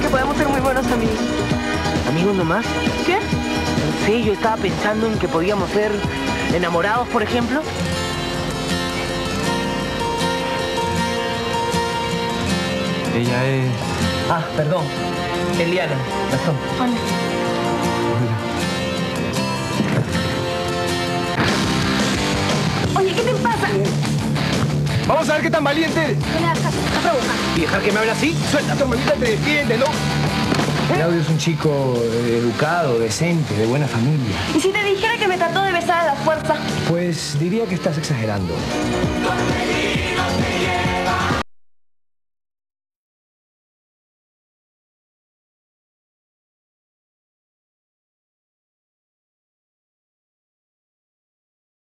que podemos ser muy buenos amigos. ¿Amigos nomás? ¿Qué? No sé, yo estaba pensando en que podíamos ser enamorados, por ejemplo. Ella es... Ah, perdón. Eliana, Gastón. Hola. Oye, ¿qué te pasa? Vamos a ver qué tan valiente eres. ¿Qué le haces? Está provocando. ¿Y dejar que me hable así? Suelta, tu hermanita te defiende, ¿no? Claudio es un chico educado, decente, de buena familia. ¿Y si te dijera que me trató de besar a la fuerza? Pues diría que estás exagerando.